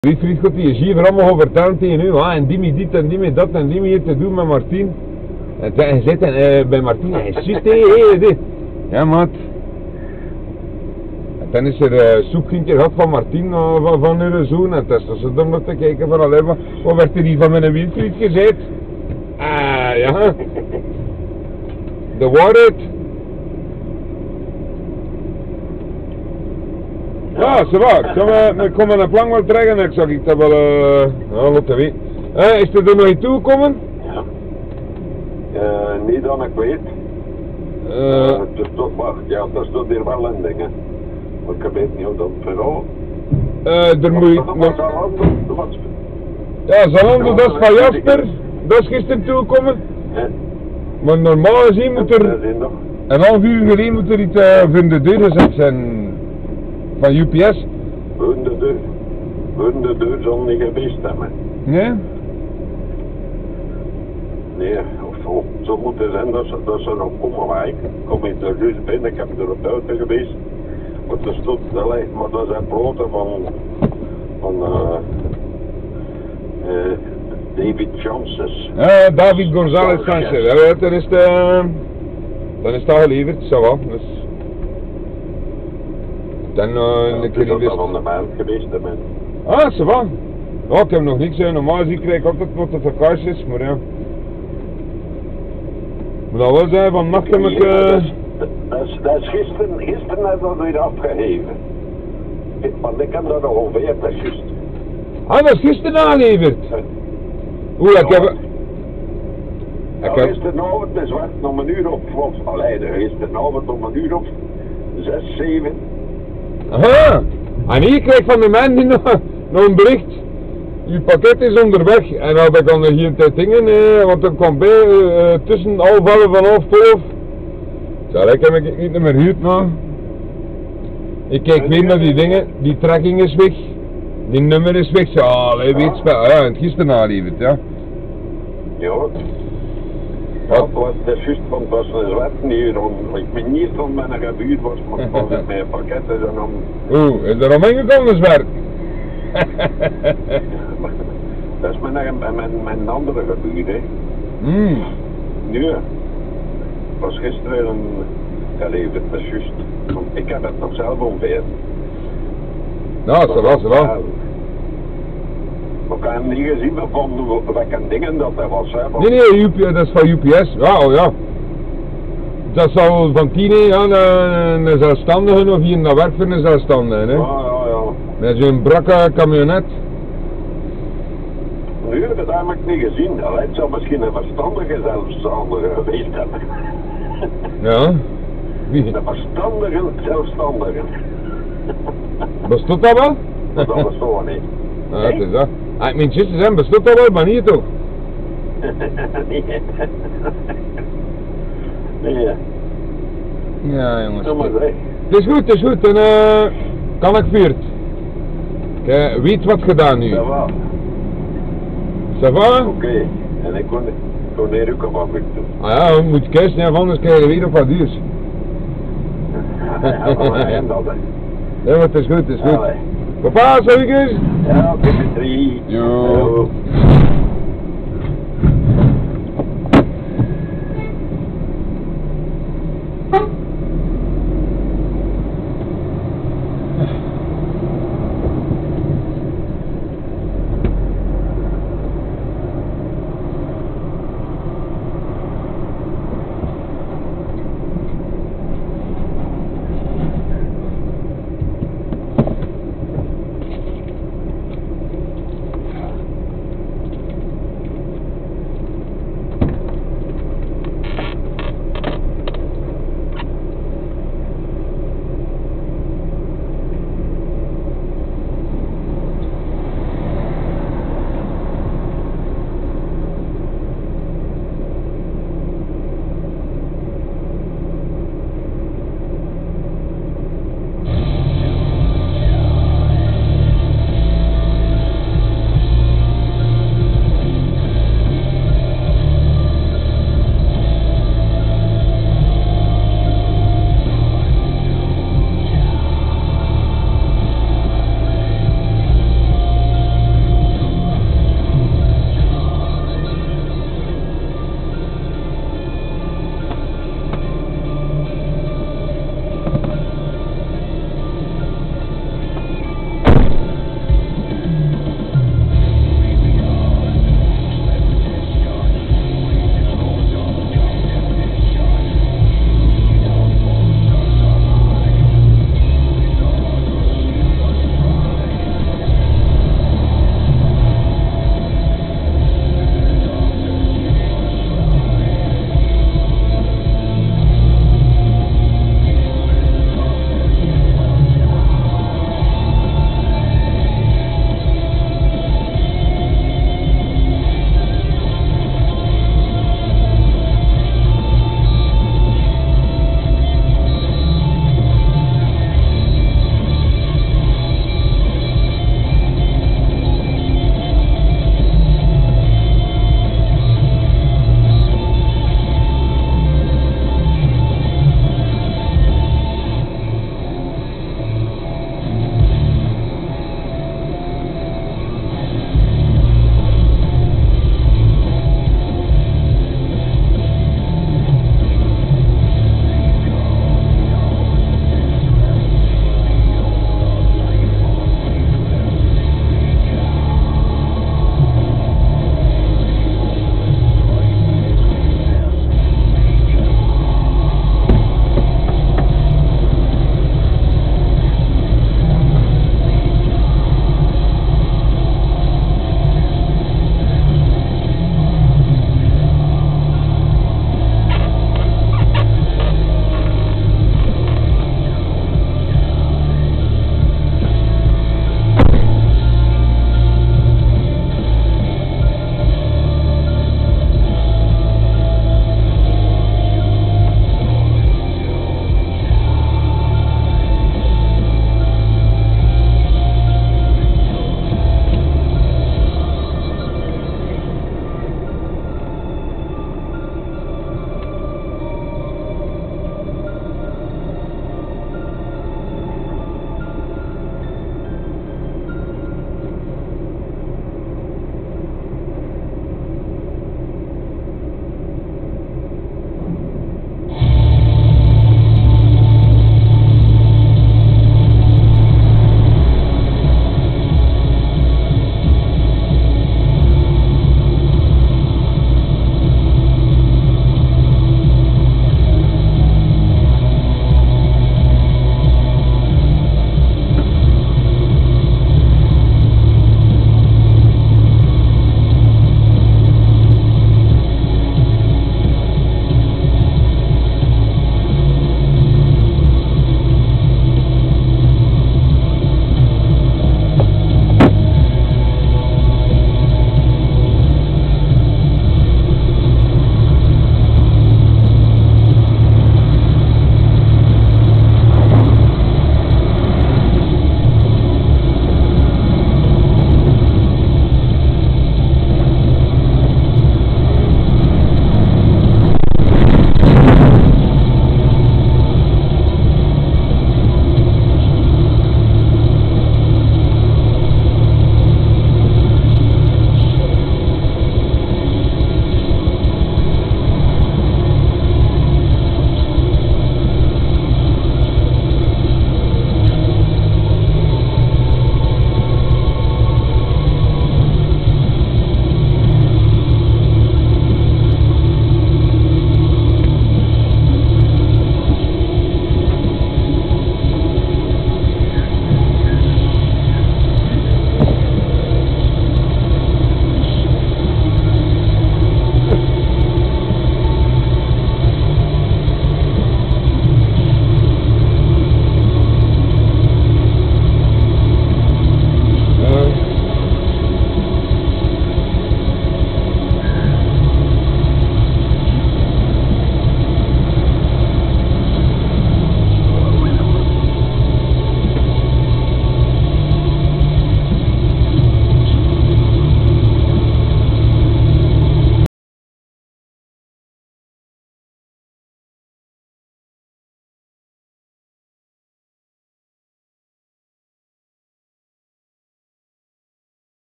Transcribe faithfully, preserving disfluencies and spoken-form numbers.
Die vriend gaat die schiever allemaal gaan vertellen tegen u, ah, en die me dit en die me dat en die me hier te doen met Martien. En hij zit uh, bij Martien, hij zit hé, dit. Ja, maat. En dan is er uh, zoekvriendje gehad van Martien uh, van, van hun zoon. En testen ze dan nog te kijken van alleen maar, wat werd er hier van mijn wildvriend gezegd? Ah, ja. De waarheid. Ja, ze waar. Ik kom een plank wel trekken en ik zag ik dat wel, uh, nou, laten weten. Uh, is er er nog in toegekomen? Ja. Uh, niet dat ik weet. Uh, uh, het is toch maar, ja, dat staat hier wel in dingen. Maar ik weet niet hoe dat vooral. Uh, er moet je... Ja, Zalando, dat is van Jasper. Dat is gisteren toegekomen. Ja. Maar normaal gezien moet er... Een half uur geleden moet er iets uh, voor de deur gezet zijn. Van U P S? Voor de deur. Voor de deur zal niet geweest hebben. Nee? Nee, of, of zo moet het zijn dat ze, dat ze nog komen, maar ik kom in de huis binnen, ik heb er op buiten geweest. Maar er stond, allee, maar dat zijn broden van, van uh, uh, David Chances. Ja, David González Sanchez, ja, dan is het, uh, dan is het al geleverd, zo wel. Dus... Dan uh, ja, een keer dat wist... van de maand geweest, hè, man. Ah, zo van. Oh, ik heb nog niks, hè. Normaal zie ik krijg ik altijd wat het vakantie is, maar ja. Maar dat wel zijn, vannacht heb ik... Uh... Dat, is, dat, is, dat is gisteren, gisteren heb ik dat weer afgegeven. Ik, want ik heb dat nog ongeveer, dat is juist. Ah, dat is gisteren aangeleverd. Oeh, ik heb... Ja, gisteravond is wat, om een uur op, of, allee, gisteravond om een uur op, zes, zeven. Aha! En hier krijg ik van de man nog, nog een bericht. Uw pakket is onderweg. En dan had ik dan hier te dingen, eh, want er kwam bij uh, tussen half elf en half twaalf. Zo, ik heb ik niet meer gehuurd nou. Ik kijk weer naar die dingen, die trekking is weg. Die nummer is weg. Zo, allee, weet je, ja, het gisteren aanleverd, ja. Ja. Ja, het is juist, want het was een zwart hier, ik ben niet van mijn gebuurd was, maar als het mijn pakket is en dan... Oeh, is er omheen gekomen, zwerk? Dat is mijn, mijn, mijn andere gebuurd, hè. Mm. Nu, was gisteren een geleverd, dat is juist, want ik heb het nog zelf ontbeten. Nou, zo wel, zo wel. Maar ik heb hem niet gezien van welke dingen dat hij was, hè. Nee, nee, U P S, dat is van U P S. Ja, oh ja. Dat zal van tien gaan een, een zelfstandige of hier naar werk voor een zelfstandige, hè. Ja, ja, ja. Met zo'n brakke camionet. Nu, dat heb ik niet gezien. Allee, het zou misschien een verstandige zelfstandige geweest hebben. Ja? Wie? Een verstandige zelfstandige. Bestond dat wel? Dat bestond niet. Ja, dat is dat. Ah, mijn zussen zijn, bestond dat wel, maar niet toch? Nee. Nee. Ja, jongens. Doe maar zeg. Het is goed, het is goed. En uh, kan ik viert. Ik uh, weet wat gedaan nu. Ça va. Ça va? Oké. Okay. En ik kon, kon hier ook wat mee doen. Ah ja, je moet kiezen, ja, anders krijg je weer op wat duurs. Ja, van mij dat, hè. Ja, maar het is goed, het is goed. Allee. Papa, zeg ik eens? Ja, oké, drie. Yo. Yo.